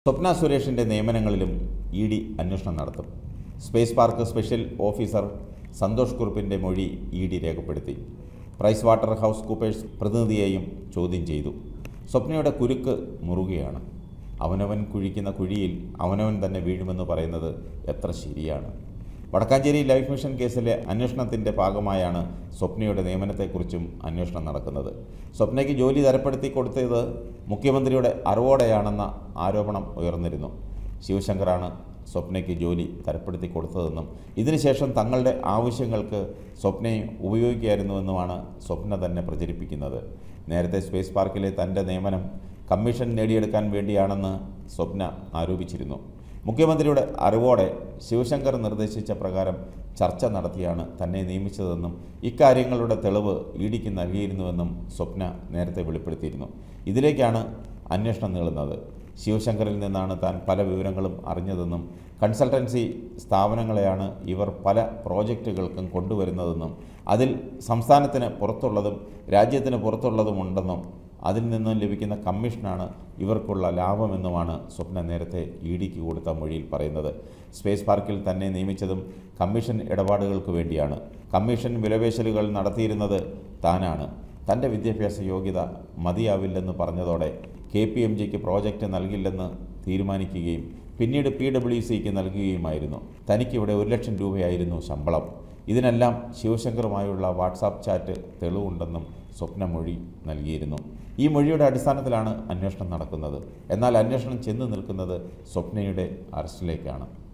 സ്വപ്ന സുരേഷിൻ്റെ നിയമനങ്ങളിലും E D. അന്വേഷണം നടത്തും. Space park special officer Santhosh കുറുപ്പിൻ്റെ മൊഴി ഇ.ഡി. രേഖപ്പെടുത്തി. പ്രൈസ് വാട്ടർ ഹൗസ് കൂപ്പേഴ്സ് പ്രതിനിധിയെയും ചോദ്യം ചെയ്തു. സ്വപ്നയുടെ കുരുക്ക് മുറുകയാണ്. അവനവൻ കുഴിക്കുന്ന കുഴിയിൽ അവനവൻ തന്നെ വീഴുമെന്ന് പറയുന്നത് എത്ര ശരിയാണ്? വടക്കാഞ്ചേരി ലൈഫ് മിഷൻ കേസിലെ അന്വേഷണത്തിൻ്റെ ഭാഗമായാണ് സ്വപ്നയുടെ നിയമനത്തെക്കുറിച്ചും അന്വേഷണം നടക്കുന്നത്. സ്വപ്നയ്ക്ക് ജോലി തരപ്പെടുത്തി കൊടുത്തത് മുഖ്യമന്ത്രിയുടെ അറിവോടെയാണെന്ന ആരോപണം ഉയർന്നിരുന്നു. ശിവശങ്കറാണ് സ്വപ്നയ്ക്ക് ജോലി തരപ്പെടുത്തി കൊടുത്തതെന്നും ഇതിനുശേഷം തങ്ങളുടെ ആവശ്യങ്ങൾക്ക് സ്വപ്നയെ ഉപയോഗിക്കുകയായിരുന്നുവെന്നുമാണ് സ്വപ്ന തന്നെ പ്രചരിപ്പിക്കുന്നത്. നേരത്തെ സ്പേസ് പാർക്കിലെ തൻ്റെ നിയമനം കമ്മീഷൻ നേടിയെടുക്കാൻ വേണ്ടിയാണെന്ന് സ്വപ്ന ആരോപിച്ചിരുന്നു. മുഖ്യമന്ത്രിയുടെ അറിവോടെ ശിവശങ്കർ നിർദ്ദേശിച്ച പ്രകാരം ചർച്ച നടത്തിയാണ് തന്നെ നിയമിച്ചതെന്നും ഇക്കാര്യങ്ങളുടെ തെളിവ് ഇ.ഡിക്ക് നൽകിയിരുന്നുവെന്നും സ്വപ്ന നേരത്തെ വെളിപ്പെടുത്തിയിരുന്നു. ഇതിലേക്കാണ് അന്വേഷണം നീളുന്നത്. ശിവശങ്കറിൽ നിന്നാണ് താൻ പല വിവരങ്ങളും അറിഞ്ഞതെന്നും കൺസൾട്ടൻസി സ്ഥാപനങ്ങളെയാണ് ഇവർ പല പ്രോജക്റ്റുകൾക്കും കൊണ്ടുവരുന്നതെന്നും അതിൽ സംസ്ഥാനത്തിന് പുറത്തുള്ളതും രാജ്യത്തിന് പുറത്തുള്ളതുമുണ്ടെന്നും അതിൽ നിന്നും ലഭിക്കുന്ന കമ്മീഷനാണ് ഇവർക്കുള്ള ലാഭമെന്നുമാണ് സ്വപ്ന നേരത്തെ ഇ.ഡിക്ക് കൊടുത്ത മൊഴിയിൽ പറയുന്നത്. സ്പേസ് പാർക്കിൽ തന്നെ നിയമിച്ചതും കമ്മീഷൻ ഇടപാടുകൾക്ക് വേണ്ടിയാണ്. കമ്മീഷൻ വിലപേശലുകൾ നടത്തിയിരുന്നത് താനാണ്. തൻ്റെ വിദ്യാഭ്യാസ യോഗ്യത മതിയാവില്ലെന്ന് പറഞ്ഞതോടെ KPMGക്ക് പ്രോജക്റ്റ് നൽകില്ലെന്ന് തീരുമാനിക്കുകയും പിന്നീട് PWCക്ക് നൽകുകയുമായിരുന്നു. തനിക്കിവിടെ 1 ലക്ഷം രൂപയായിരുന്നു ശമ്പളം. ഇതിനെല്ലാം ശിവശങ്കറുമായുള്ള വാട്സാപ്പ് ചാറ്റ് തെളിവുണ്ടെന്നും സ്വപ്ന മൊഴി നൽകിയിരുന്നു. ഈ മൊഴിയുടെ അടിസ്ഥാനത്തിലാണ് അന്വേഷണം നടക്കുന്നത്. എന്നാൽ അന്വേഷണം ചെന്ന് നിൽക്കുന്നത് സ്വപ്നയുടെ അറസ്റ്റിലേക്കാണ്.